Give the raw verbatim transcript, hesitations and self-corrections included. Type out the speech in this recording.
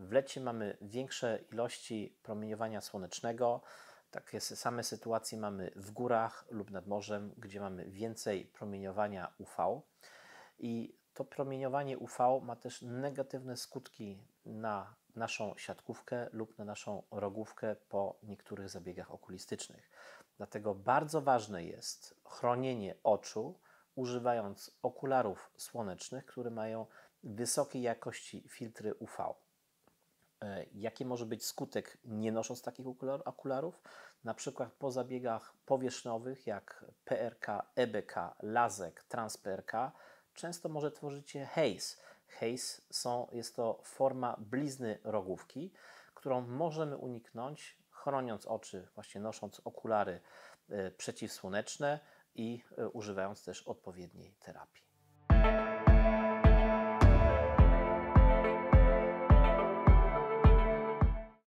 W lecie mamy większe ilości promieniowania słonecznego. Takie same sytuacje mamy w górach lub nad morzem, gdzie mamy więcej promieniowania U V. I to promieniowanie U V ma też negatywne skutki na naszą siatkówkę lub na naszą rogówkę po niektórych zabiegach okulistycznych. Dlatego bardzo ważne jest chronienie oczu, używając okularów słonecznych, które mają wysokiej jakości filtry U V. Jaki może być skutek nie nosząc takich okularów? Na przykład po zabiegach powierzchniowych jak P R K, E B K, LASEK, Trans-P R K często może tworzyć się haze. Haze są, jest to forma blizny rogówki, którą możemy uniknąć, chroniąc oczy, właśnie nosząc okulary przeciwsłoneczne i używając też odpowiedniej terapii.